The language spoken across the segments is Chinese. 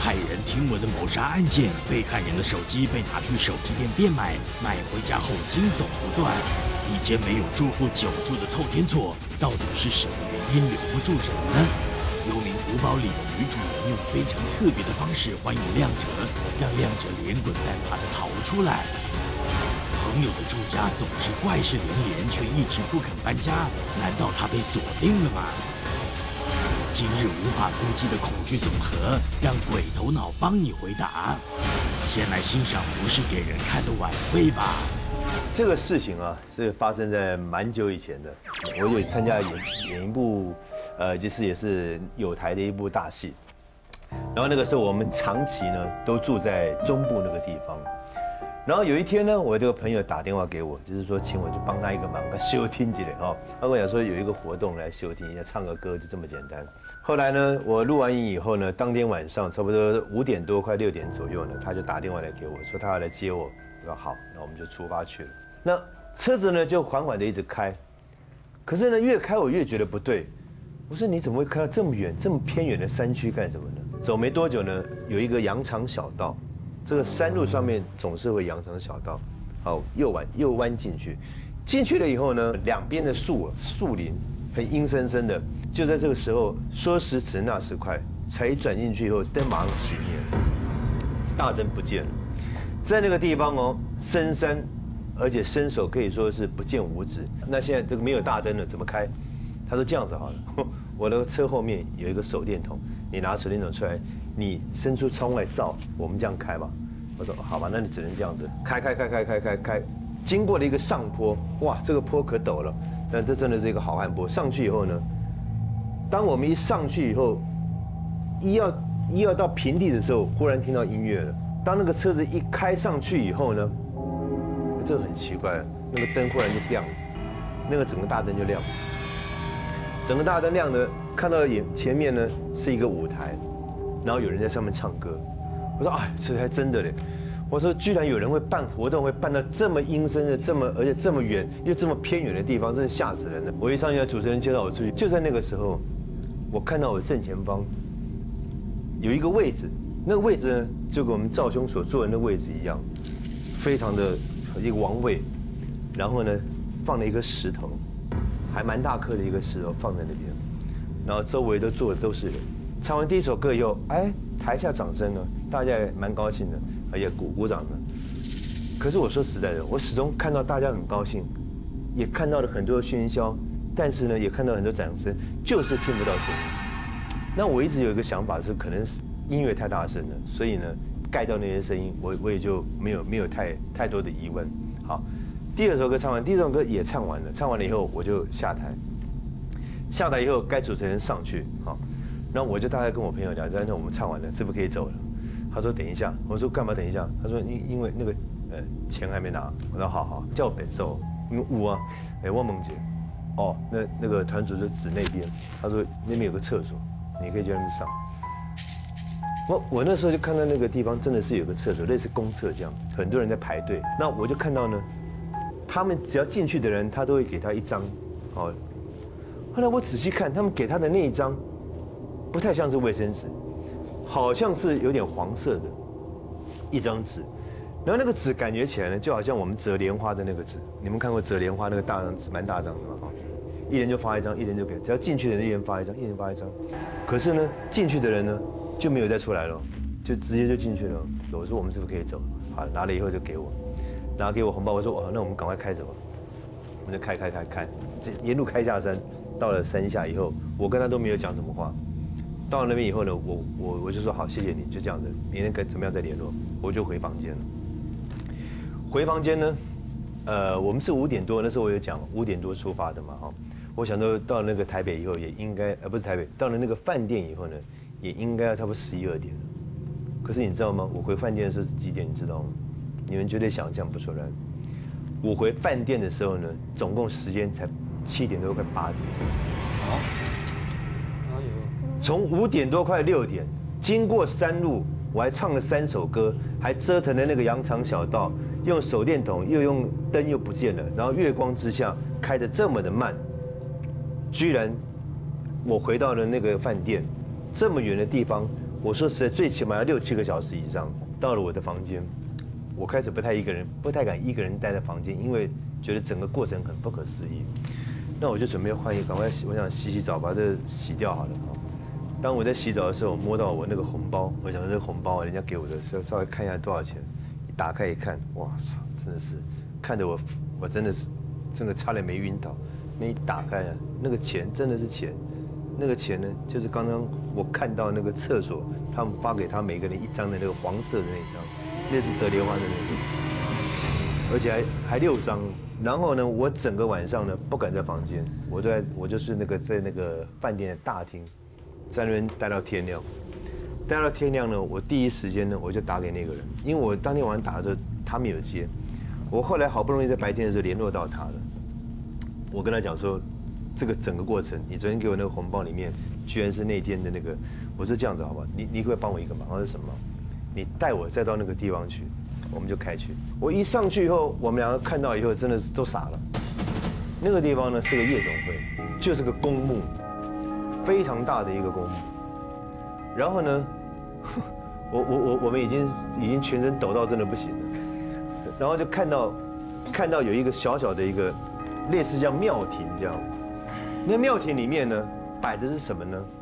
骇人听闻的谋杀案件，被害人的手机被拿去手机店变卖，买回家后惊悚不断。一间没有住户久住的透天厝，到底是什么原因留不住人呢？幽灵古堡里的女主人用非常特别的方式欢迎亮哲，让亮哲连滚带爬的逃出来。朋友的住家总是怪事连连，却一直不肯搬家，难道他被锁定了吗？今日无法估计的恐惧总和，让鬼头脑帮你回答。先来欣赏不是给人看的晚会吧。 这个事情啊，是发生在蛮久以前的。我有参加演一部，就是也是有台的一部大戏。然后那个时候我们长期呢都住在中部那个地方。然后有一天呢，我这个朋友打电话给我，就是说请我去帮他一个忙，他休听几嘞哈。他跟我讲说有一个活动来休听一下，唱个歌，就这么简单。后来呢，我录完音以后呢，当天晚上差不多5点多快6点左右呢，他就打电话来给我说他要来接我。我说好，那我们就出发去了。那车子呢就缓缓的一直开，可是呢越开我越觉得不对。我说你怎么会开到这么远、这么偏远的山区干什么呢？走没多久呢，有一个羊肠小道。这个山路上面总是会羊肠小道，好右弯进去，进去了以后呢，两边的树林很阴森森的。就在这个时候，说时迟那时快，才一转进去以后，灯马上熄灭了，大灯不见了。在那个地方哦，深山，而且伸手可以说是不见五指。那现在这个没有大灯了，怎么开？他说这样子好了，我的车后面有一个手电筒，你拿手电筒出来。你伸出窗外照，我们这样开吧。我说好吧，那你只能这样子开。经过了一个上坡，哇，这个坡可陡了，但这真的是一个好汉坡。上去以后呢，当我们一上去以后，一要到平地的时候，忽然听到音乐了。当那个车子一开上去以后呢，这个很奇怪，那个灯忽然就亮了，那个整个大灯就亮了。整个大灯亮的，看到前面呢是一个舞台。然后有人在上面唱歌，我说哎，这还真的嘞！我说居然有人会办活动，会办到这么阴森的，而且这么远又这么偏远的地方，真是吓死人了。我一上去，主持人介绍我出去，就在那个时候，我看到我正前方有一个位置，那个位置呢，就跟我们赵兄所坐的那个位置一样，非常的一个王位，然后呢放了一个石头，还蛮大颗的一个石头放在那边，然后周围都坐的都是人。唱完第一首歌以后，哎，台下掌声了，大家也蛮高兴的，也鼓掌的。可是我说实在的，我始终看到大家很高兴，也看到了很多喧嚣，但是呢，也看到很多掌声，就是听不到声音。那我一直有一个想法是，可能是音乐太大声了，所以呢，盖掉那些声音，我也就没有太多的疑问。好，第二首歌唱完，第一首歌也唱完了，唱完了以后我就下台，下台以后该主持人上去，好。然后我就大概跟我朋友聊，那我们唱完了，是不是可以走了？他说等一下，我说干嘛等一下？他说因为那个钱还没拿。我说好，叫我本寿，因为有啊，我问姐，哦，那个团主就指那边，他说那边有个厕所，你可以去那边上。我那时候就看到那个地方真的是有个厕所，类似公厕这样，很多人在排队。那我就看到呢，他们只要进去的人，他都会给他一张，哦。后来我仔细看，他们给他的那一张。不太像是卫生纸，好像是有点黄色的一张纸，然后那个纸感觉起来呢，就好像我们折莲花的那个纸。你们看过折莲花那个大张纸，蛮大张的嘛，一人就发一张，一人就给，只要进去的人一人发一张，一人发一张。可是呢，进去的人呢就没有再出来了，就直接就进去了。我说我们是不是可以走？好，拿了以后就给我，拿给我红包。我说哦，那我们赶快开走吧。我们就开，这沿路开下山，到了山下以后，我跟他都没有讲什么话。到了那边以后呢，我就说好，谢谢你，就这样子，明天怎么样再联络，我就回房间了。回房间呢，我们是5点多，那时候我有讲5点多出发的嘛，哈，我想到那个台北以后也应该，不是台北，到了那个饭店以后呢，也应该要差不多11、2点了。可是你知道吗？我回饭店的时候是几点？你知道吗？你们绝对想象不出来。我回饭店的时候呢，总共时间才7点多快8点。好。从5点多快6点，经过山路，我还唱了3首歌，还折腾了那个羊肠小道，用手电筒又用灯又不见了，然后月光之下开得这么的慢，居然我回到了那个饭店，这么远的地方， 我说实在，最起码要6、7个小时以上。到了我的房间，我开始不太敢一个人待在房间，因为觉得整个过程很不可思议。那我就准备换衣，赶快我想洗澡，把这洗掉好了。当我在洗澡的时候，摸到我那个红包，我想这个红包人家给我的，稍微看一下多少钱。一打开一看，哇操，真的是看得我真的差点没晕倒。那一打开啊，那个钱真的是钱，那个钱呢，就是刚刚我看到那个厕所，他们发给他每个人1张的那个黄色的那一张，那是折莲花的那个，而且还6张。然后呢，我整个晚上呢不敢在房间，我就是在那个饭店的大厅，在那边待到天亮。待到天亮呢，我第一时间呢我就打给那个人，因为我当天晚上打的时候他没有接，我后来好不容易在白天的时候联络到他了，我跟他讲说，这个整个过程，你昨天给我那个红包里面居然是那天的那个，我说这样子好不好？你可不可以帮我一个忙？他说什么？你带我再到那个地方去。我们就开去。我一上去以后，我们两个看到以后，真的是都傻了。那个地方呢是个夜总会，就是个公墓，非常大的一个公墓。然后呢，我们已经全身抖到真的不行了。然后就看到有一个小小的一个类似像庙庭这样。那庙庭里面呢摆的是什么呢？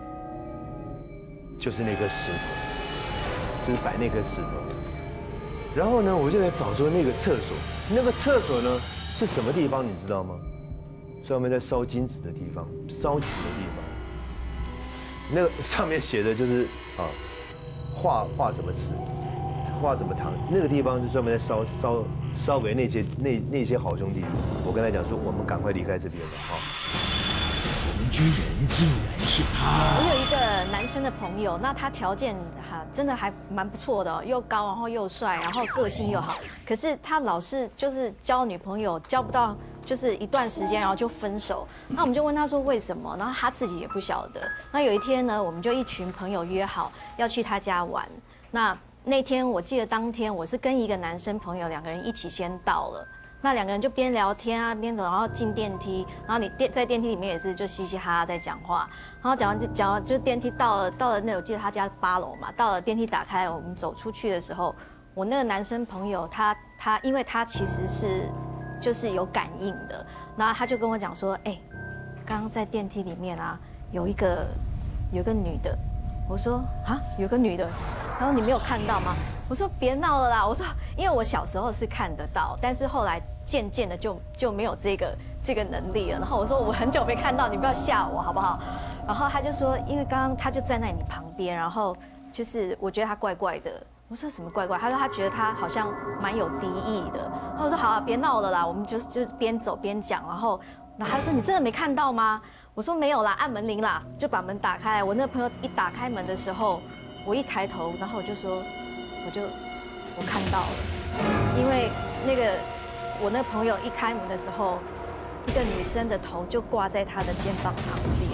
就是那颗石头，就是摆那颗石头。然后呢，我就在找说那个厕所，那个厕所呢是什么地方，你知道吗？专门在烧金纸的地方，烧纸的地方。那个上面写的就是画什么纸，画什么糖，那个地方就专门在烧给那些好兄弟。我跟他讲说，我们赶快离开这边了居然竟然是他！ 我有一个男生的朋友，那他条件真的还蛮不错的，又高，然后又帅，然后个性又好。可是他老是就是交女朋友，交不到就是一段时间，然后就分手。那我们就问他说为什么，然后他自己也不晓得。那有一天呢，我们就一群朋友约好要去他家玩。那天我记得当天我是跟一个男生朋友2个人一起先到了。那2个人就边聊天啊边走，然后进电梯，然后你在电梯里面也是就嘻嘻哈哈在讲话，然后讲完就电梯到了那我记得他家8楼嘛，到了电梯打开，我们走出去的时候，我那个男生朋友他因为他其实是就是有感应的，然后他就跟我讲说，哎，刚刚在电梯里面啊有一个女的，我说啊有个女的，然后你没有看到吗？我说别闹了啦！我说，因为我小时候是看得到，但是后来渐渐的就没有这个能力了。然后我说我很久没看到，你不要吓我好不好？然后他就说，因为刚刚他就站在你旁边，然后就是我觉得他怪怪的。我说什么怪怪？他说他觉得他好像蛮有敌意的。然后我说好了，别闹了啦，我们就是边走边讲。然后他就说你真的没看到吗？我说没有啦，按门铃啦，就把门打开。我那个朋友一打开门的时候，我一抬头，然后我就说。我看到了，因为我那朋友一开门的时候，一个女生的头就挂在他的肩膀旁边，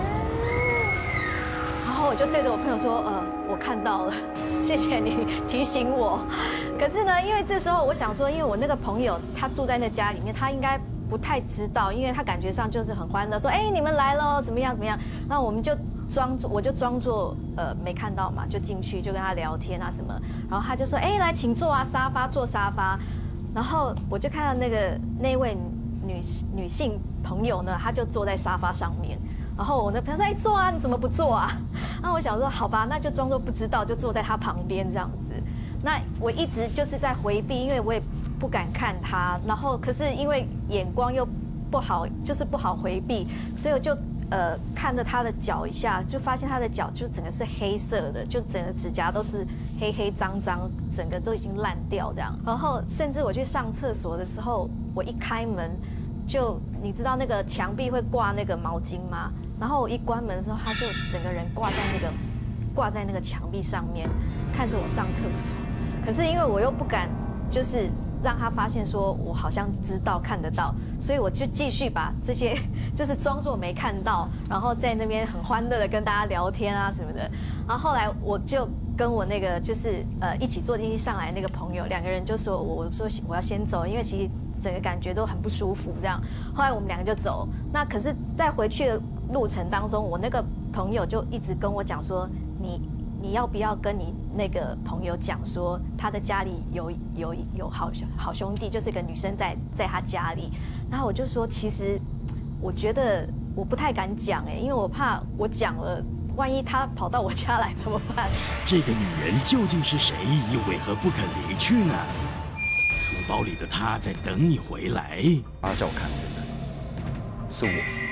然后我就对着我朋友说，我看到了，谢谢你提醒我。可是呢，因为这时候我想说，因为我那个朋友他住在那家里面，他应该不太知道，因为他感觉上就是很欢乐，说哎你们来了，怎么样怎么样，那我们就。我就装作没看到嘛，就进去就跟他聊天啊什么，然后他就说哎来请坐啊坐沙发，然后我就看到那位女性朋友呢，她就坐在沙发上面，然后我那朋友说哎坐啊你怎么不坐啊？那我想说好吧，那就装作不知道，就坐在他旁边这样子。那我一直就是在回避，因为我也不敢看他，然后可是因为眼光又不好，就是不好回避，所以我就。看着他的脚一下，就发现他的脚就整个是黑色的，就整个指甲都是黑黑脏脏，整个都已经烂掉这样。然后甚至我去上厕所的时候，我一开门，就你知道那个墙壁会挂那个毛巾吗？然后我一关门的时候，他就整个人挂在那个墙壁上面，看着我上厕所。可是因为我又不敢，就是让他发现说我好像知道看得到，所以我就继续把这些就是装作没看到，然后在那边很欢乐的跟大家聊天啊什么的。然后后来我就跟我那个就是一起坐电梯上来那个朋友，2个人就说我说我要先走，因为其实整个感觉都很不舒服这样。后来我们2个就走，那可是在回去的路程当中，我那个朋友就一直跟我讲说你要不要跟你那个朋友讲说，他的家里有好兄弟，就是一个女生在他家里。然后我就说，其实我觉得我不太敢讲因为我怕我讲了，万一他跑到我家来怎么办？ 这个女人究竟是谁？又为何不肯离去呢？书包里的她在等你回来。 他叫我看，是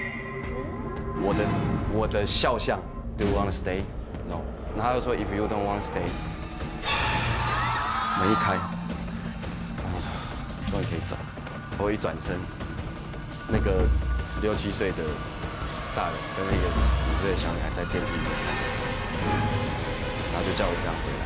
我的肖像。Do you want to stay? No. 然后他就说 If you don't want to stay， 门一开，然后说终于可以走。我一转身，那个16、17岁的大人跟那个5岁的小女孩在电梯里面看，然后就叫我这样回来。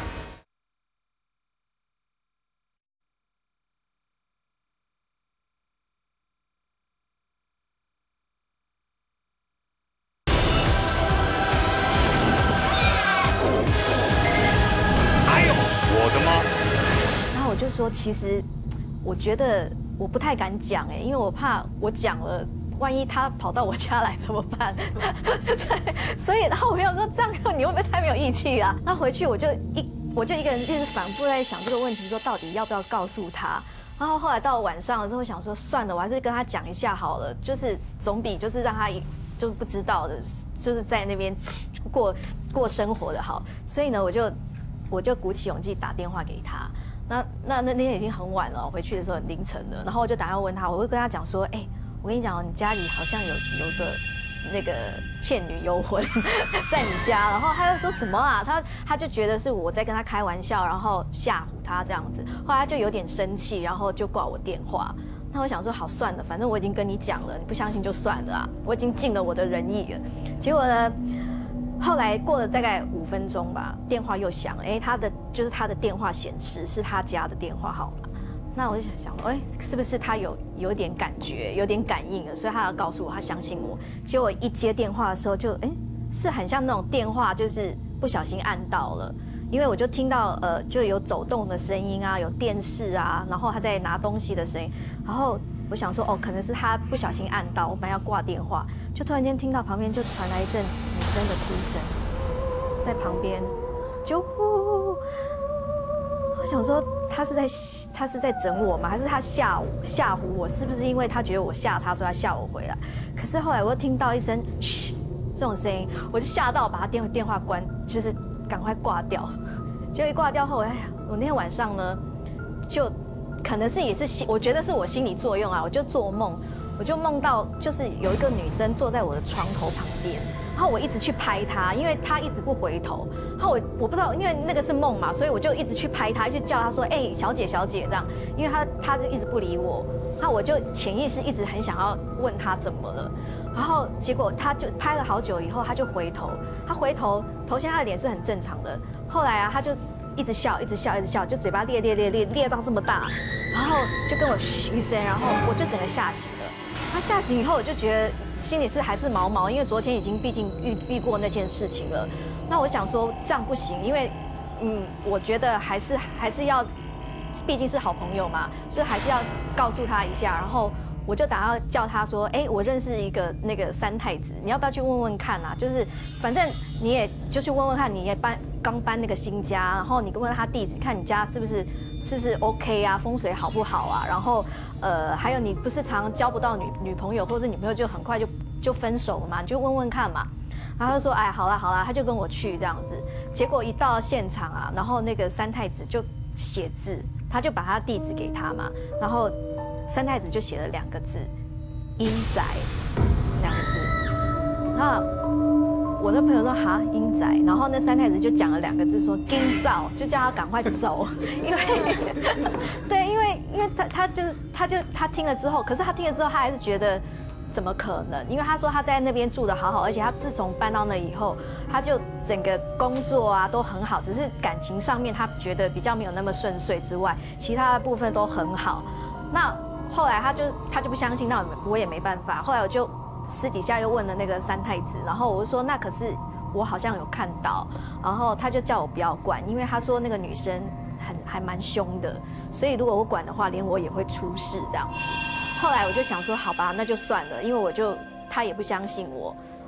就说其实我觉得我不太敢讲因为我怕我讲了，万一他跑到我家来怎么办？所以然后我朋友说这样你会不会太没有义气啊？那回去我就一个人一直反复在想这个问题，说到底要不要告诉他？然后后来到晚上的时候想说算了，我还是跟他讲一下好了，就是总比就是让他就是不知道的，就是在那边过生活的好。所以呢，我就鼓起勇气打电话给他。那天已经很晚了，我回去的时候很凌晨了，然后我就打电话问他，我会跟他讲说，我跟你讲你家里好像有个那个倩女幽魂在你家，然后他就说什么啊？他就觉得是我在跟他开玩笑，然后吓唬他这样子，后来他就有点生气，然后就挂我电话。那我想说好算了，反正我已经跟你讲了，你不相信就算了啊，我已经尽了我的仁义了。结果呢？后来过了大概5分钟吧，电话又响了，他的电话显示是他家的电话号码，那我就想说，是不是他有点感觉，有点感应了，所以他要告诉我，他相信我。结果一接电话的时候是很像那种电话，就是不小心按到了，因为我就听到就有走动的声音啊，有电视啊，然后他在拿东西的声音，然后我想说可能是他不小心按到，我本来要挂电话，就突然间听到旁边就传来一阵女生的哭声，在旁边就呼，我想说他是在整我吗？还是他吓唬我？是不是因为他觉得我吓他，所以他吓我回来？可是后来我又听到一声嘘这种声音，我就吓到把他电话关，就是赶快挂掉。结果一挂掉后，我那天晚上呢就。可能也是我觉得是我心理作用啊，我就做梦，我就梦到就是有一个女生坐在我的床头旁边，然后我一直去拍她，因为她一直不回头，然后我不知道，因为那个是梦嘛，所以我就一直去拍她，去叫她说，小姐小姐这样，因为她就一直不理我，那我就潜意识一直很想要问她怎么了，然后结果她就拍了好久以后，她就回头，她回头现她的脸是很正常的，后来啊，她就。一直笑，就嘴巴裂到这么大，然后就跟我嘘一声，然后我就整个吓醒了。他吓醒以后，我就觉得心里还是毛，因为昨天毕竟遇过那件事情了。那我想说这样不行，因为我觉得还是要，毕竟是好朋友嘛，所以还是要告诉他一下。然后我就打算叫他说，我认识一个那个三太子，你要不要去问问看啊？就是反正你也就去问问看，你也刚搬那个新家，然后你问他地址，看你家是不是 OK 啊，风水好不好啊？然后还有你不是常交不到女朋友或者女朋友就很快就分手了嘛？你就问问看嘛。然后他就说好啦，他就跟我去这样子。结果一到现场啊，然后那个三太子就写字，他就把他地址给他嘛，然后三太子就写了2个字“阴宅”2个字。那我的朋友说哈阴宅，然后那三太子就讲了2个字说“阴灶”，就叫他赶快走，因为对，因为他听了之后，可是他听了之后，他还是觉得怎么可能？因为他说他在那边住得好好，而且他自从搬到那以后，他就整个工作啊都很好，只是感情上面他觉得比较没有那么顺遂之外，其他的部分都很好。那后来他就不相信，那我也没办法。后来我就私底下又问了那个三太子，然后我就说那可是我好像有看到，然后他就叫我不要管，因为他说那个女生还蛮凶的，所以如果我管的话，连我也会出事这样子。后来我就想说好吧，那就算了，因为他也不相信我。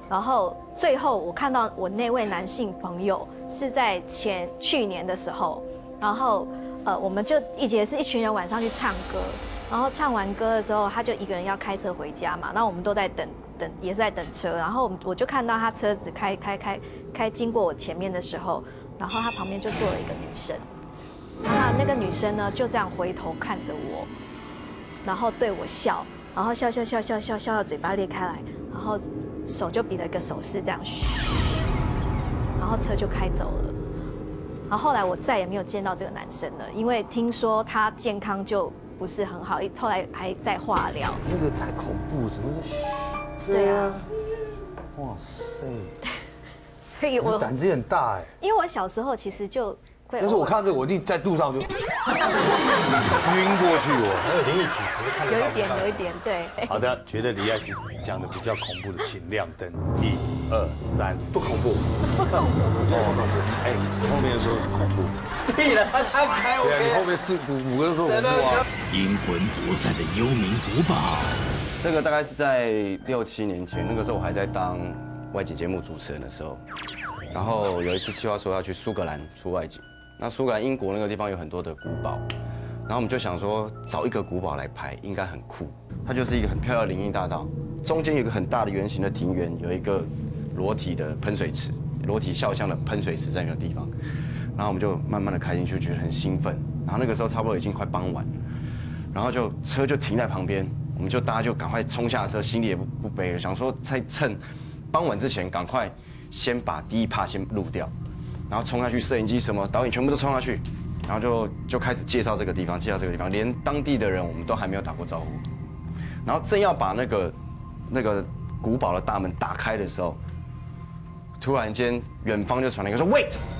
然后最后我看到我那位男性朋友是在去年的时候，然后我们就也是一群人晚上去唱歌，然后唱完歌的时候，他就一个人要开车回家嘛，然后我们都在等，也是在等车，然后我就看到他车子开经过我前面的时候，然后他旁边就坐了一个女生，那个女生呢就这样回头看着我，然后对我笑，然后笑到嘴巴裂开来，然后手就比了一个手势这样嘘，然后车就开走了。然后后来我再也没有见到这个男生了，因为听说他健康就不是很好，后来还在化疗。 那个太恐怖，什么是嘘？ 对啊。 哇塞！ 所以我胆子也很大哎。 因为我小时候其实就会， 但是我看到这个，我一定在路上就晕过去我。 还有灵异体质，看得到有一点，对。 好的，觉得李艾希讲的比较恐怖的，请亮灯。1、2、3，不恐怖。哎，你后面的时候很恐怖。 屁了，他开我。 对啊，你后面5个都说恐怖啊。 阴魂不散的幽冥古堡。 这个大概是在6、7年前，那个时候我还在当外景节目主持人的时候，然后有一次企划说要去苏格兰出外景，那苏格兰英国那个地方有很多的古堡，然后我们就想说找一个古堡来拍，应该很酷。它就是一个很漂亮的林荫大道，中间有一个很大的圆形的庭园，有一个裸体的喷水池，裸体肖像的喷水池在那个地方，然后我们就慢慢的开进去，觉得很兴奋。然后那个时候差不多已经快傍晚了，然后车就停在旁边。我们大家就赶快冲下车，行李也不背了，想说在趁傍晚之前赶快先把第一趴先录掉，然后冲下去，摄影机什么导演全部都冲下去，然后就开始介绍这个地方，连当地的人我们都还没有打过招呼，然后正要把那个古堡的大门打开的时候，突然间远方就传来一个说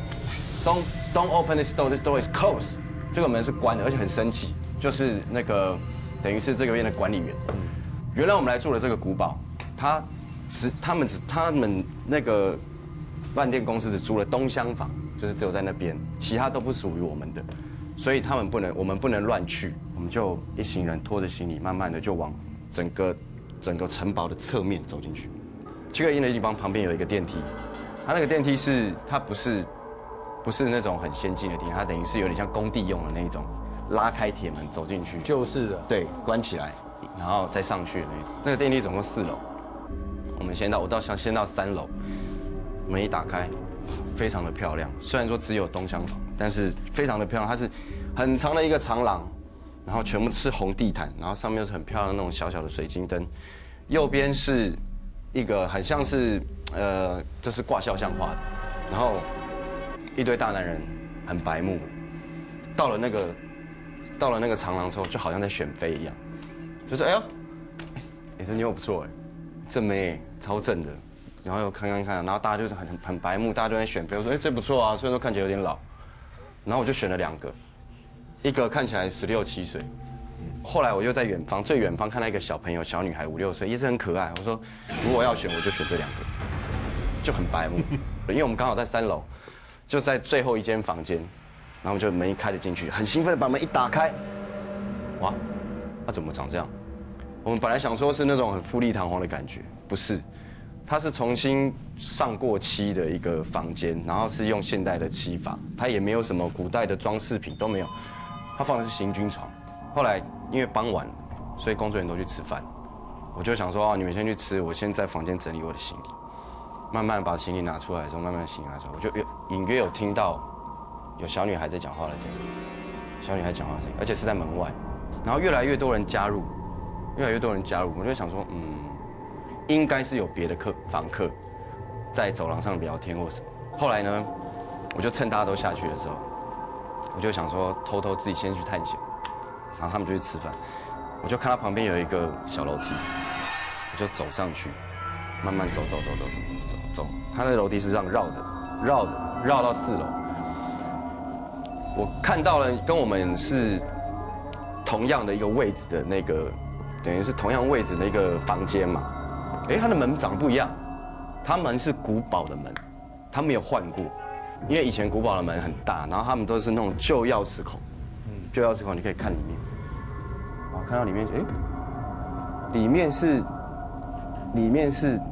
Wait，don't open this door is closed， 这个门是关的，而且很神奇，就是那个。等于是这个边的管理员。原来我们来住的这个古堡，他们那个饭店公司只租了东厢房，就是只有在那边，其他都不属于我们的，所以我们不能乱去。我们就一行人拖着行李，慢慢的就往整个城堡的侧面走进去。check in的地方旁边有一个电梯，它那个电梯它不是那种很先进的电梯，它等于是有点像工地用的那一种。拉开铁门走进去， 就是的， 对，关起来，然后再上去的那种。那个电梯总共4楼，我们先到3楼，门一打开，非常的漂亮。虽然说只有东厢房，但是非常的漂亮。它是很长的一个长廊，然后全部是红地毯，然后上面是很漂亮的那种小小的水晶灯。右边是一个很像是就是挂肖像画的，然后一堆大男人很白目，到了那个长廊之后，就好像在选妃一样，就是哎呦，这妞不错哎，正妹超正的，然后又看，然后大家就是很白目，大家都在选妃。我说这不错啊，虽然说看起来有点老，然后我就选了2个，一个看起来16、17岁，后来我又在最远方看到一个小朋友，小女孩5、6岁，也是很可爱。我说如果要选，我就选这2个，就很白目，因为我们刚好在3楼，就在最后一间房间。然后就门一开了进去，很兴奋的把门一打开，哇，它怎么长这样？我们本来想说是那种很富丽堂皇的感觉，不是，它是重新上过漆的一个房间，然后是用现代的漆法，它也没有什么古代的装饰品都没有，它放的是行军床。后来因为傍晚，所以工作人员都去吃饭，我就想说你们先去吃，我先在房间整理我的行李，慢慢把行李拿出来的时候，慢慢行李拿出来，我就隐约有听到。有小女孩在讲话的声音，而且是在门外，然后越来越多人加入，我就想说，应该是有别的房客在走廊上聊天或什么。后来呢，我就趁大家都下去的时候，我就想说偷偷自己先去探险，然后他们就去吃饭，我就看到旁边有一个小楼梯，我就走上去，慢慢走，他那个楼梯是这样绕到4楼。我看到了跟我们是同样的一个位置的那个，等于是同样位置的一个房间嘛。它的门长得不一样，它门是古堡的门，它没有换过，因为以前古堡的门很大，然后他们都是那种旧钥匙孔，旧钥匙孔你可以看里面，看到里面，里面是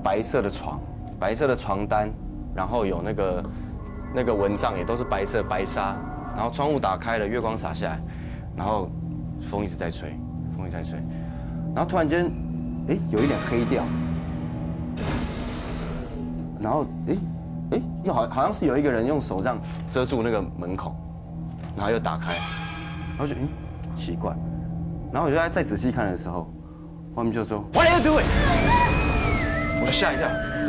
白色的床，白色的床单，然后有那个蚊帐也都是白色白纱，然后窗户打开了，月光洒下来，然后风一直在吹，风一直在吹，然后突然间，哎，有一点黑掉，然后又好像是有一个人用手这样遮住那个门口，然后又打开，然后就奇怪，然后我就再仔细看的时候，外面就说 What are you doing？ 我就吓一跳，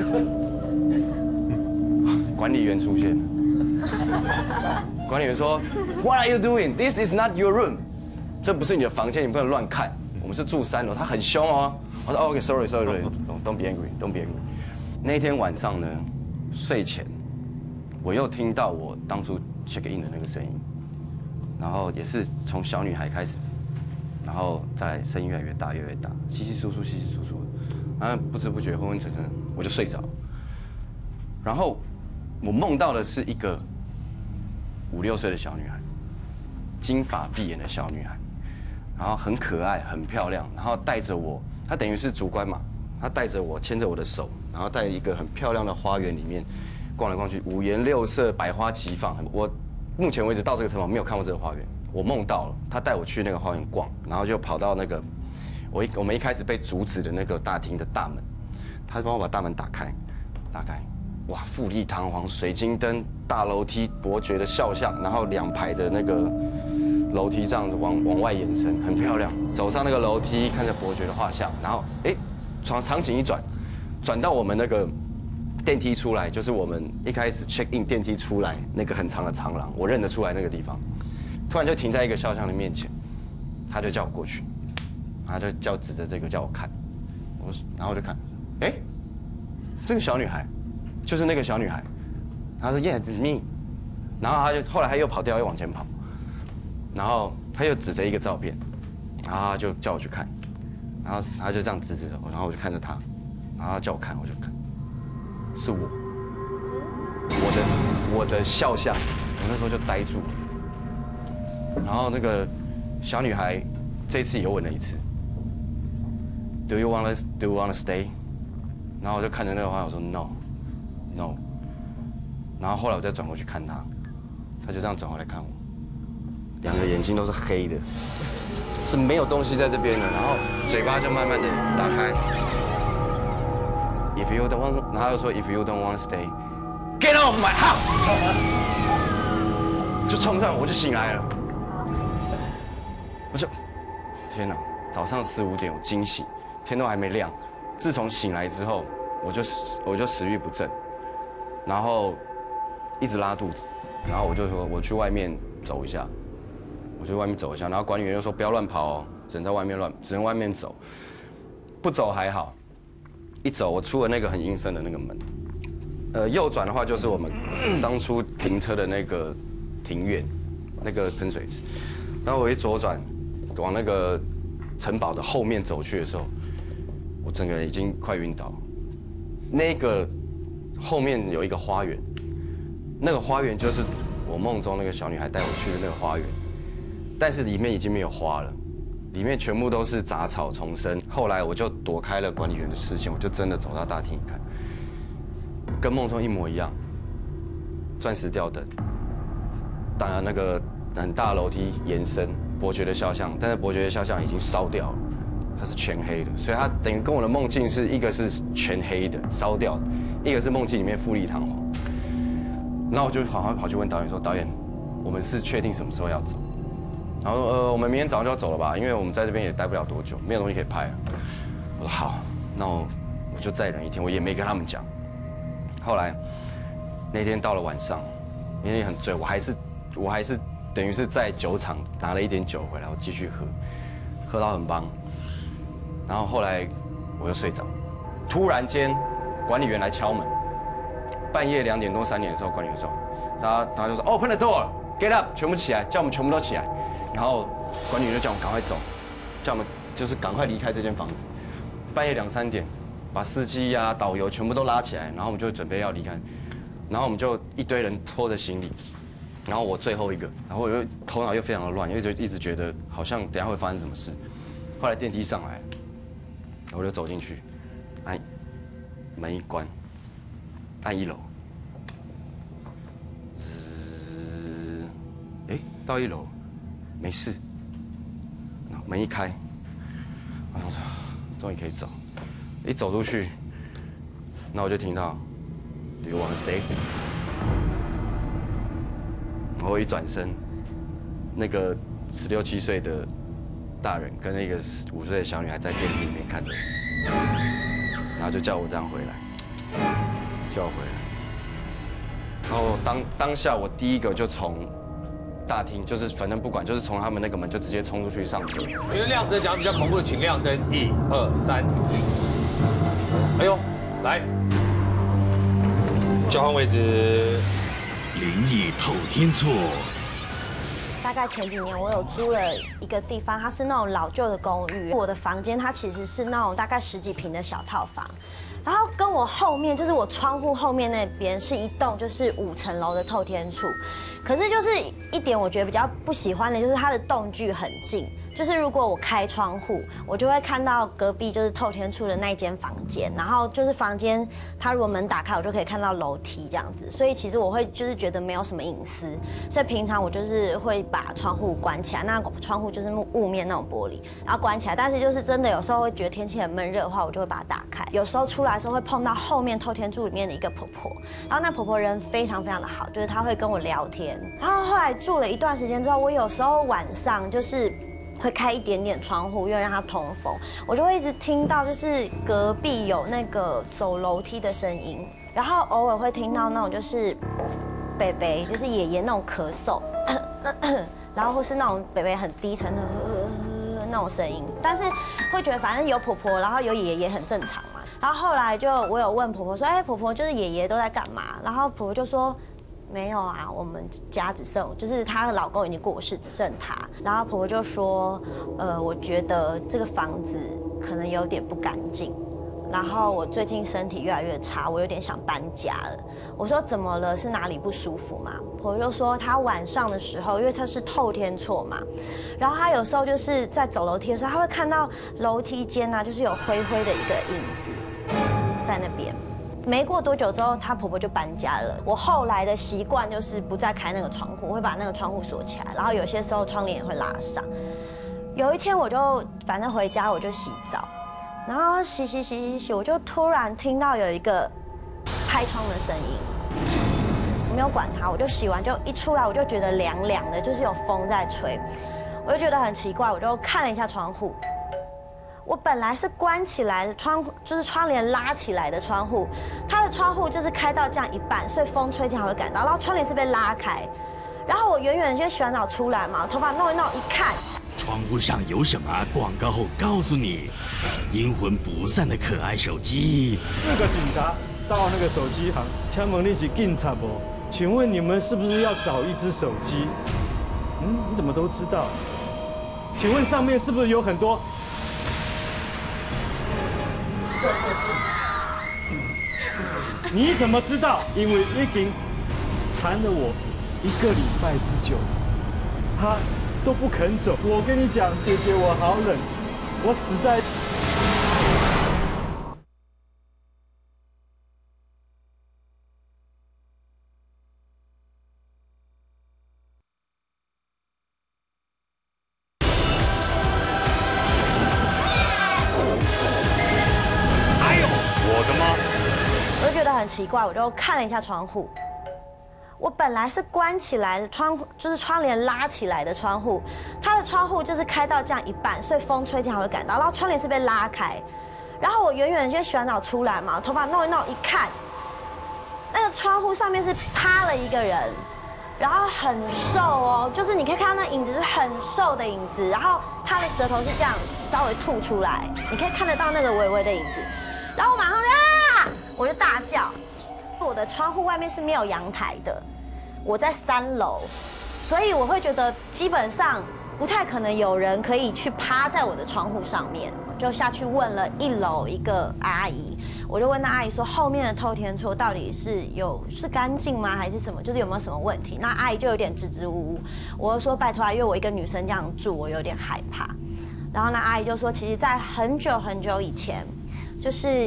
管理员出现了，管理员说 What are you doing? This is not your room。这不是你的房间，你不能乱看。我们是住3楼，他很凶哦。我说 OK，sorry，don't be angry，don't be angry。那天晚上呢，睡前我又听到我当初 check in 的那个声音，然后也是从小女孩开始，然后再声音越来越大，越来越大，稀稀疏疏的，然后不知不觉昏昏沉沉，我就睡着。然后我梦到的是一个5、6岁的小女孩，金发碧眼的小女孩，然后很可爱，很漂亮，然后带着我，她等于是主官嘛，她带着我，牵着我的手，然后在一个很漂亮的花园里面逛来逛去，5颜6色，百花齐放。我目前为止到这个城堡没有看过这个花园，我梦到了，她带我去那个花园逛，然后就跑到那个我们一开始被阻止的那个大厅的大门，她帮我把大门打开，哇，富丽堂皇，水晶灯，大楼梯，伯爵的肖像，然后2排的那个楼梯这样往外延伸，很漂亮。走上那个楼梯，看着伯爵的画像，然后场景一转到我们那个电梯出来，就是我们一开始 check in 电梯出来那个很长的长廊，我认得出来那个地方，突然就停在一个肖像的面前，他就叫我过去，他就指着这个叫我看，然后我就看，这个小女孩。就是那个小女孩，她说 Yeah, it's me， 然后后来她又跑掉，又往前跑，然后她又指着一个照片，然后她就叫我去看，然后她就这样指着我，然后我就看着她，然后她叫我看，我就看，是我的肖像，我那时候就呆住了，然后那个小女孩这次也问了一次 ，Do you wanna stay？ 然后我就看着那个画，我说 No。然后后来我再转过去看他，他就这样转过来看我，2个眼睛都是黑的，是没有东西在这边的，然后嘴巴就慢慢的打开。If you don't want， 然后他又说 If you don't want to stay， get out of my house， 就冲上，我就醒来了，我就天哪，早上4、5点我惊醒，天都还没亮。自从醒来之后，我就食欲不振。然后一直拉肚子，然后我就说我去外面走一下，然后管理员就说不要乱跑哦，只能外面走，不走还好，一走我出了那个很阴森的那个门，右转的话就是我们当初停车的那个庭院，那个喷水池，然后我一左转往那个城堡的后面走去的时候，我整个人已经快晕倒，那个。后面有一个花园，那个花园就是我梦中那个小女孩带我去的那个花园，但是里面已经没有花了，里面全部都是杂草丛生。后来我就躲开了管理员的视线，我就真的走到大厅一看，跟梦中一模一样，钻石吊灯，当然那个很大楼梯延伸，伯爵的肖像，但是伯爵的肖像已经烧掉了，它是全黑的，所以它等于跟我的梦境是一个是全黑的烧掉的。一个是梦境里面富丽堂皇，然后我就跑去问导演说：“导演，我们是确定什么时候要走？”然后说：“我们明天早上就要走了吧，因为我们在这边也待不了多久，没有东西可以拍啊。”我说：“好，那我就再忍一天。”我也没跟他们讲。后来那天到了晚上，因为很醉，我还是等于是在酒厂拿了一点酒回来，我继续喝到很棒。然后后来我又睡着，突然间。管理员来敲门，半夜2点多3点的时候，管理员说，他就说 Open the door, get up， 全部起来，叫我们全部都起来。然后管理员就叫我们赶快走，叫我们就是赶快离开这间房子。半夜2、3点，把司机呀、导游全部都拉起来，然后我们就准备要离开。然后我们就一堆人拖着行李，然后我最后一个，然后我又头脑又非常的乱，因为一直觉得好像等下会发生什么事。后来电梯上来，我就走进去， 门一关，按1楼，哎，到1楼，没事。门一开，我想说，终于可以走。一走出去，那我就听到 "Do you wanna stay?" 然后我一转身，那个16、17岁的大人跟那个5岁的小女孩在电梯里面看着我，然后就叫我这样回来，叫我回来。然后当下我第一个就从大厅，就是反正不管，就是从他们那个门就直接冲出去上车。 觉得亮子讲比较恐怖的，请亮灯，1、2、3。哎呦，来，交换位置。 灵异透天厝。 大概前几年我有租了一个地方，它是那种老旧的公寓。我的房间它其实是那种大概10几坪的小套房，然后跟我后面就是我窗户后面那边是一栋就是5层楼的透天厝。可是就是一点我觉得比较不喜欢的就是它的栋距很近。就是如果我开窗户，我就会看到隔壁就是透天厝的那间房间，然后就是房间它如果门打开，我就可以看到楼梯这样子，所以其实我会就是觉得没有什么隐私，所以平常我就是会把窗户关起来，那窗户就是雾面那种玻璃，然后关起来，但是就是真的有时候会觉得天气很闷热的话，我就会把它打开。有时候出来的时候会碰到后面透天厝里面的一个婆婆，然后那婆婆人非常非常的好，就是她会跟我聊天，然后后来住了一段时间之后，我有时候晚上就是会开一点点窗户，因为让它通风，我就会一直听到就是隔壁有那个走楼梯的声音，然后偶尔会听到那种就是北北，就是爷爷那种咳嗽，然后或是那种北北很低沉的那种声音，但是会觉得反正有婆婆，然后有爷爷很正常嘛。然后后来就我有问婆婆说，哎，婆婆就是爷爷都在干嘛？然后婆婆就说，没有啊，我们家只剩就是她老公已经过世，只剩她。然后婆婆就说，我觉得这个房子可能有点不干净，然后我最近身体越来越差，我有点想搬家了。我说怎么了？是哪里不舒服吗？婆婆就说她晚上的时候，因为她是透天厝嘛，然后她有时候就是在走楼梯的时候，她会看到楼梯间啊，就是有灰灰的一个影子在那边。没过多久之后，她婆婆就搬家了。我后来的习惯就是不再开那个窗户，我会把那个窗户锁起来，然后有些时候窗帘也会拉上。有一天我就反正回家我就洗澡，然后洗，我就突然听到有一个拍窗的声音，我没有管它，我就洗完就一出来我就觉得凉凉的，就是有风在吹，我就觉得很奇怪，我就看了一下窗户。我本来是关起来就是窗帘拉起来的窗户，它的窗户就是开到这样一半，所以风吹进来会感到，然后窗帘是被拉开，然后我远远先洗完澡出来嘛，头发弄一弄一看， 窗户上有什么？广告后告诉你，阴魂不散的可爱手机。 4个警察到那个手机行，请问你是警察不？请问你们是不是要找一只手机？你怎么都知道？请问上面是不是有很多？你怎么知道？因为已经缠了我1个礼拜之久，他都不肯走。我跟你讲，姐姐，我好冷，我实在。 很奇怪，我就看了一下窗户。我本来是关起来的就是窗帘拉起来的窗户，它的窗户就是开到这样一半，所以风吹进来会感到，然后窗帘是被拉开。然后我远远先洗完澡出来嘛，头发弄一弄一看，那个窗户上面是趴了一个人，然后很瘦哦，就是你可以看到那影子是很瘦的影子，然后他的舌头是这样稍微吐出来，你可以看得到那个微微的影子。然后我马上我就大叫，我的窗户外面是没有阳台的，我在3楼，所以我会觉得基本上不太可能有人可以去趴在我的窗户上面，就下去问了1楼一个阿姨，我就问那阿姨说后面的透天厝到底是干净吗还是什么，就是有没有什么问题？那阿姨就有点支支吾吾，我就说拜托啊，因为我一个女生这样住，我有点害怕。然后那阿姨就说，其实在很久很久以前，就是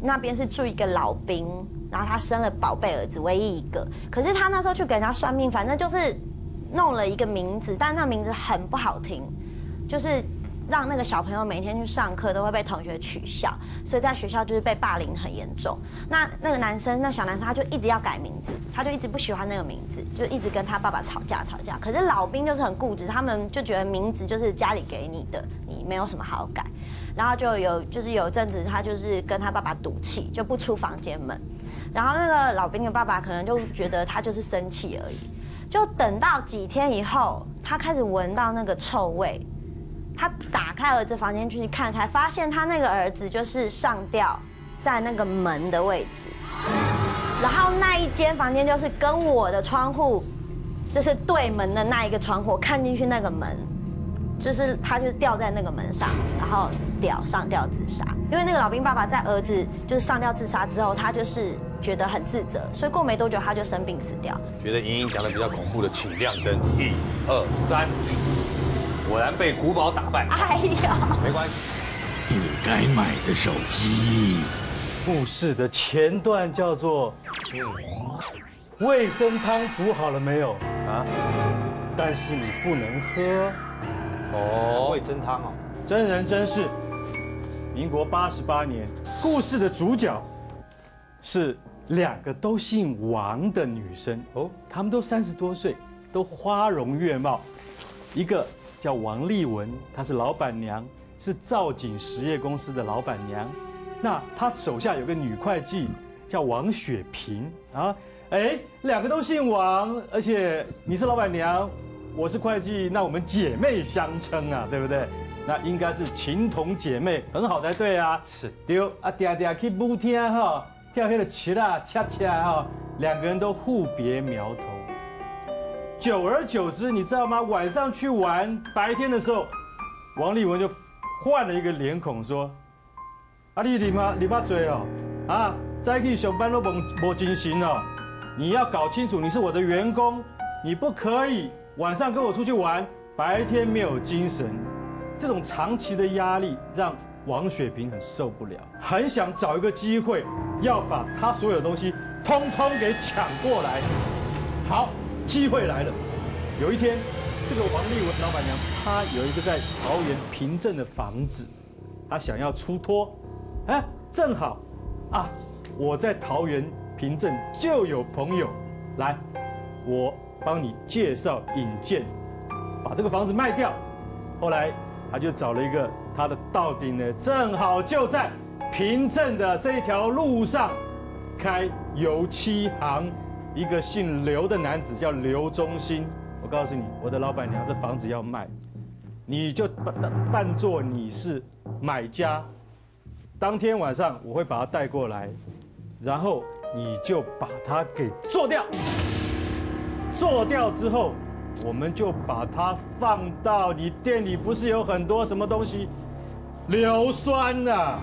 那边是住一个老兵，然后他生了宝贝儿子，唯一一个。可是他那时候去给人家算命，反正就是弄了一个名字，但那名字很不好听，就是让那个小朋友每天去上课都会被同学取笑，所以在学校就是被霸凌很严重。那个男生，那小男生他就一直要改名字，他就一直不喜欢那个名字，就一直跟他爸爸吵架。可是老兵就是很固执，他们就觉得名字就是家里给你的，你没有什么好改。然后有一阵子他就是跟他爸爸赌气，就不出房间门。然后那个老兵的爸爸可能就觉得他就是生气而已。就等到几天以后，他开始闻到那个臭味。他打开儿子房间去看，才发现他那个儿子就是上吊在那个门的位置，然后那一间房间就是跟我的窗户就是对门的那一个窗户，看进去那个门，就是他就是吊在那个门上，然后死掉，上吊自杀。因为那个老兵爸爸在儿子就是上吊自杀之后，他就是觉得很自责，所以过没多久他就生病死掉。 觉得莹莹讲的比较恐怖的，请亮灯，1、2、3。果然被古堡打败。 哎呀， 没关系。 不该买的手机。 故事的前段叫做卫生汤煮好了没有啊？但是你不能喝。 哦，味噌汤哦。 真人真事，民国88年，故事的主角是2个都姓王的女生哦，她们都30多岁，都花容月貌，一个叫王丽文，她是老板娘，是造景实业公司的老板娘。那她手下有个女会计叫王雪萍啊，2个都姓王，而且你是老板娘，我是会计，那我们姐妹相称啊，对不对？那应该是情同姐妹，很好才对啊。是，对啊，嗲嗲去舞厅哈，跳那个曲啦，恰恰哈，2个人都互别苗头。久而久之，你知道吗？晚上去玩，白天的时候，王丽文就换了一个脸孔说：“啊，你妈嘴哦，啊，再去上班都没精神哦。你要搞清楚，你是我的员工，你不可以晚上跟我出去玩，白天没有精神。”这种长期的压力让王雪萍很受不了，很想找一个机会，要把她所有的东西通通给抢过来。好。机会来了，有一天，这个王丽文老板娘她有一个在桃园平镇的房子，她想要出托，正好啊，我在桃园平镇就有朋友，来，我帮你介绍引荐，把这个房子卖掉。后来她就找了一个她的道顶呢，正好就在平镇的这一条路上开油漆行。一个姓刘的男子叫刘忠兴，我告诉你，我的老板娘这房子要卖，你就扮作你是买家。当天晚上我会把他带过来，然后你就把它给做掉。做掉之后，我们就把它放到你店里，不是有很多什么东西，硫酸啊？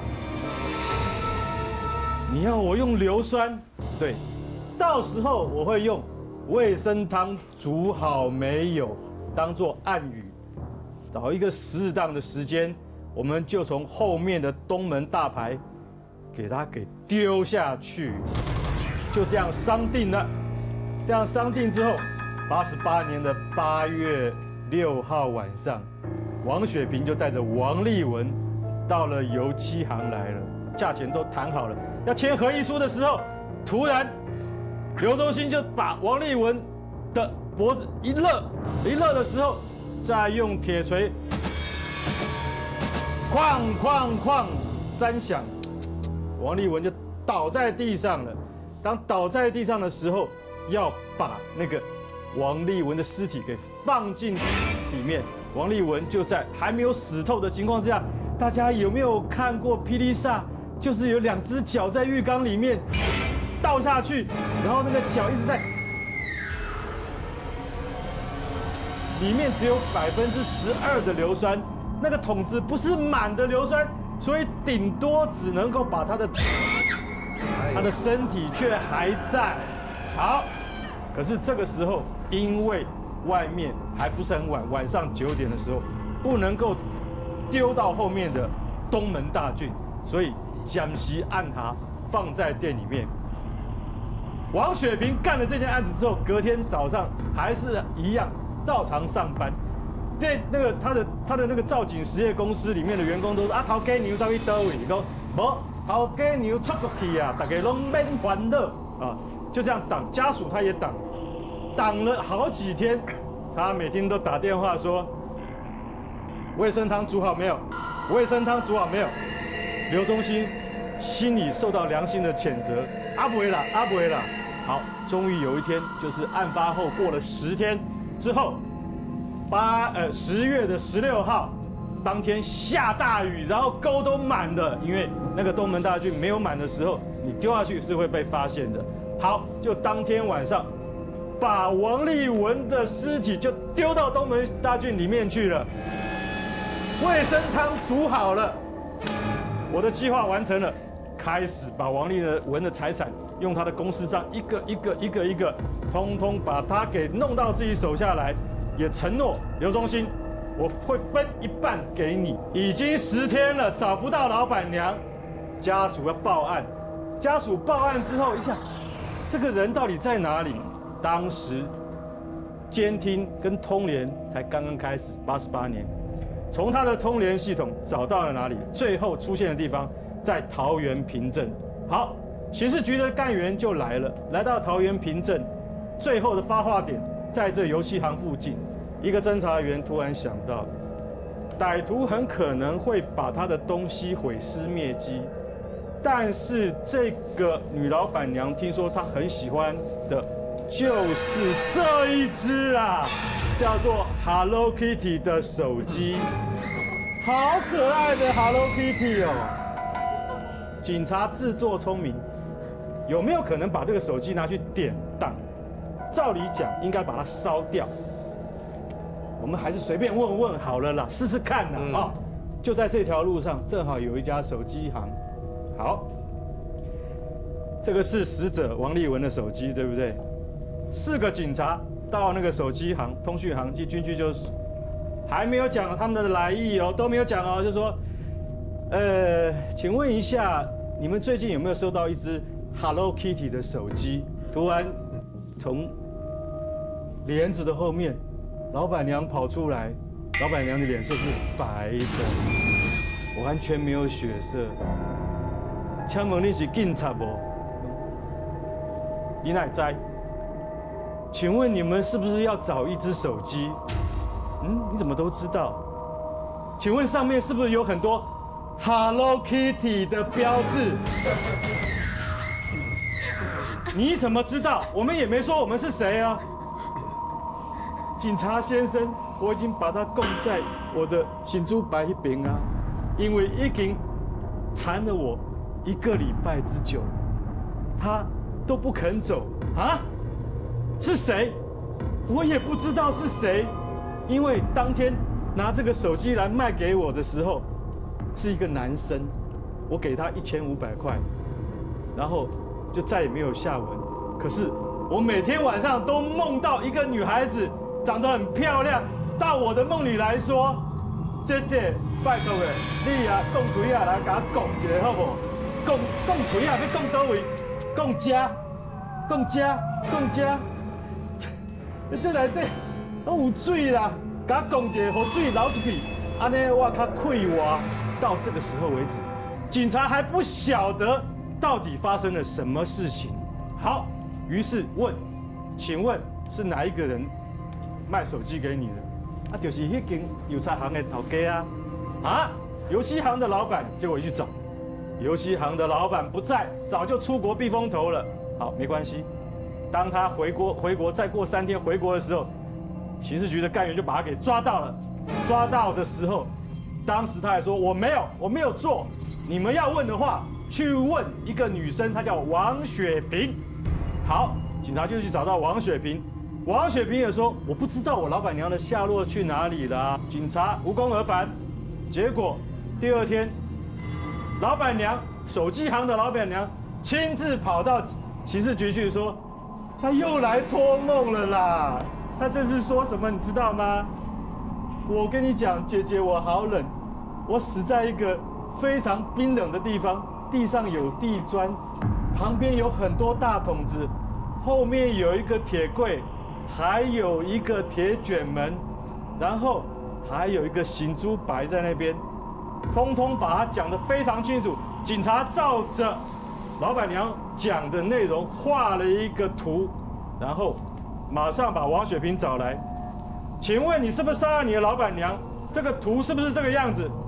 你要我用硫酸？对。到时候我会用卫生汤煮好没有当做暗语，找一个适当的时间，我们就从后面的东门大牌给它给丢下去，就这样商定了。这样商定之后，88年的8月6号晚上，王雪萍就带着王丽文到了油漆行来了，价钱都谈好了，要签合意书的时候，突然。刘忠兴就把王丽文的脖子一勒的时候，再用铁锤，哐哐哐3响，王丽文就倒在地上了。当倒在地上的时候，要把那个王丽文的尸体给放进里面。王丽文就在还没有死透的情况之下，大家有没有看过霹雳煞？就是有2只脚在浴缸里面。倒下去，然后那个脚一直在，里面只有12%的硫酸，那个桶子不是满的硫酸，所以顶多只能够把他的身体却还在。好，可是这个时候因为外面还不是很晚，晚上9点的时候，不能够丢到后面的东门大郡，所以暂时按下放在店里面。王雪萍干了这件案子之后，隔天早上还是一样照常上班。对，那个他的那个造景实业公司里面的员工都说啊，头家牛走去倒位？你讲无，头家牛出过去啊，大家拢免烦恼啊，就这样挡。家属他也挡了好几天，他每天都打电话说，卫生汤煮好没有？卫生汤煮好没有？刘忠兴心里受到良心的谴责，不会啦，不会啦。好，终于有一天，就是案发后过了10天之后，10月16号，当天下大雨，然后沟都满了，因为那个东门大郡没有满的时候，你丢下去是会被发现的。好，就当天晚上，把王丽文的尸体就丢到东门大郡里面去了。卫生汤煮好了，我的计划完成了，开始把王丽文的财产用他的公司账一个，通通把他给弄到自己手下来，也承诺刘忠兴，我会分一半给你。已经10天了，找不到老板娘，家属要报案。家属报案之后，一下这个人到底在哪里？当时监听跟通联才刚刚开始，88年。从他的通联系统找到了哪里？最后出现的地方在桃园平镇。好，刑事局的干员就来了，来到桃园平镇，最后的发话点在这油漆行附近。一个侦查员突然想到，歹徒很可能会把他的东西毁尸灭迹，但是这个女老板娘听说她很喜欢的就是这一只啦。叫做 Hello Kitty 的手机，好可爱的 Hello Kitty 哦！警察自作聪明，有没有可能把这个手机拿去典当？照理讲应该把它烧掉。我们还是随便问问好了啦，试试看啦啊！就在这条路上，正好有一家手机行。好，这个是死者王丽文的手机，对不对？4个警察到那个手机行、通讯行进去，就是还没有讲他们的来意哦，都没有讲哦，就说，请问一下，你们最近有没有收到一只 Hello Kitty 的手机？突然从帘子的后面，老板娘跑出来，老板娘的脸色是白的，完全没有血色。请问你是警察不？你哪知？请问你们是不是要找一只手机？你怎么都知道？请问上面是不是有很多 Hello Kitty 的标志？你怎么知道？我们也没说我们是谁啊。警察先生，我已经把它供在我的新竹白一边啊，因为已经缠了我1个礼拜之久，他都不肯走啊。是谁？我也不知道是谁，因为当天拿这个手机来卖给我的时候，是一个男生，我给他1500块，然后就再也没有下文。可是我每天晚上都梦到一个女孩子，长得很漂亮，到我的梦里来说：“姐姐，拜托的，你啊，讲嘴啊来给我讲一下好不好？讲嘴啊，要讲倒位？讲家，讲家，讲家。”这内底都有水啦，给我讲一下，让水流出去，安尼我较快活。到这个时候为止，警察还不晓得到底发生了什么事情。好，于是问，请问是哪一个人卖手机给你的？就是那间油漆行的头家啊，油漆行的老板。结果一去找，油漆行的老板不在，早就出国避风头了。好，没关系。当他回国再过3天回国的时候，刑事局的干员就把他给抓到了。抓到的时候，当时他还说我没有做。你们要问的话，去问一个女生，她叫王雪萍。好，警察就去找到王雪萍。王雪萍也说我不知道我老板娘的下落去哪里了。警察无功而返。结果第2天，老板娘手机行的老板娘亲自跑到刑事局去说。他又来托梦了啦！他这是说什么，你知道吗？我跟你讲，姐姐，我好冷，我死在一个非常冰冷的地方，地上有地砖， 旁边有很多大桶子，后面有一个铁柜，还有一个铁卷门，然后还有一个行珠摆在那边，通通把它讲得非常清楚。警察照着老板娘讲的内容画了一个图，然后马上把王雪萍找来。请问你是不是杀了你的老板娘？这个图是不是这个样子？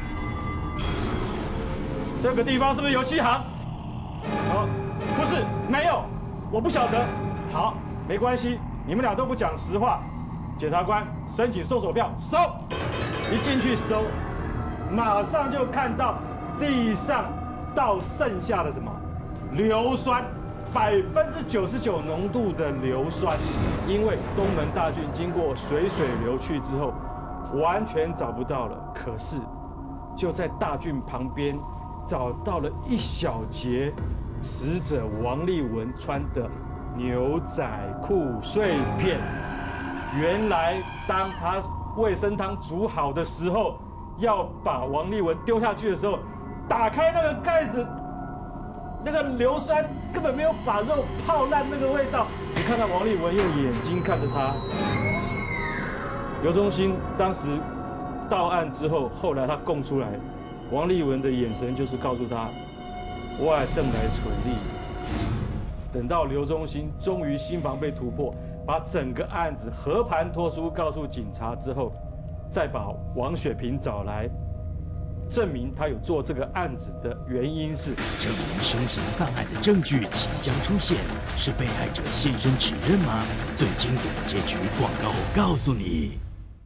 这个地方是不是油漆行？好，不是，没有，我不晓得。好，没关系，你们俩都不讲实话。检察官申请搜索票，搜。一进去搜，马上就看到地上倒剩下的什么硫酸，99%浓度的硫酸，因为东门大郡经过水流去之后，完全找不到了。可是就在大郡旁边找到了一小截死者王丽文穿的牛仔裤碎片。原来当他味噌汤煮好的时候，要把王丽文丢下去的时候，打开那个盖子，那个硫酸根本没有把肉泡烂那个味道。你看到王丽文用眼睛看着他。刘忠兴当时到案之后，后来他供出来，王丽文的眼神就是告诉他：“我爱邓来垂力。”等到刘忠兴终于心防被突破，把整个案子和盘托出，告诉警察之后，再把王雪萍找来，证明他有做这个案子的原因是证明凶嫌犯案的证据即将出现，是被害者现身指认吗？最精彩的结局，广告后告诉你。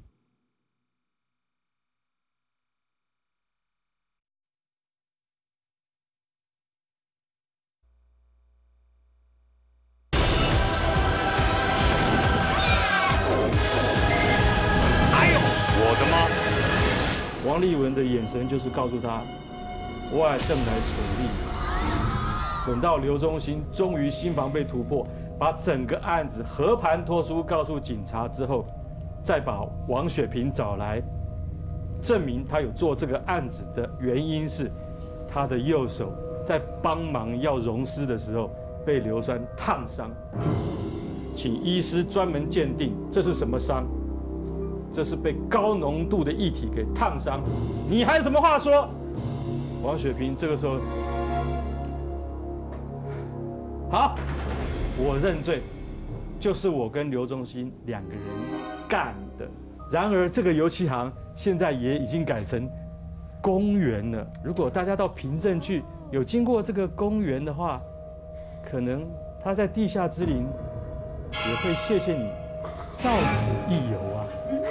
王丽文的眼神就是告诉他：“我爱邓来垂力。”等到刘忠兴终于心防被突破，把整个案子和盘托出，告诉警察之后，再把王雪萍找来，证明他有做这个案子的原因是，他的右手在帮忙要溶尸的时候被硫酸烫伤，请医师专门鉴定这是什么伤。这是被高浓度的液体给烫伤，你还有什么话说？王雪萍这个时候，好，我认罪，就是我跟刘忠兴两个人干的。然而这个油漆行现在也已经改成公园了。如果大家到平镇去有经过这个公园的话，可能他在地下之林也会谢谢你到此一游啊。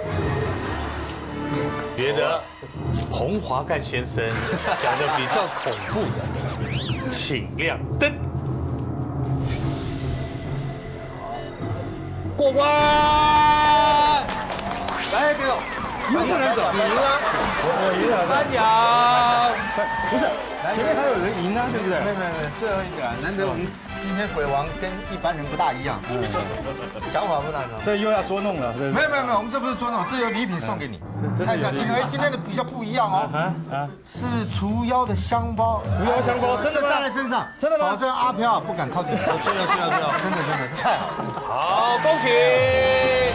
觉得洪华干先生讲的比较恐怖的，请亮灯。过关！来，别走，又不能走，你赢了，我赢了，颁奖。 不是，前面还有人赢啊，对不对？ 没，最后一个，难得我们今天鬼王跟一般人不大一样，想法不大一样。 这又要捉弄了， 没有，我们这不是捉弄，这有礼品送给你。看一下，今天的比较不一样哦。是除妖的香包， 除妖香包真的吗？ 带在身上， 真的吗？ 保证阿飘不敢靠近。是，真的太好了。 好，恭喜！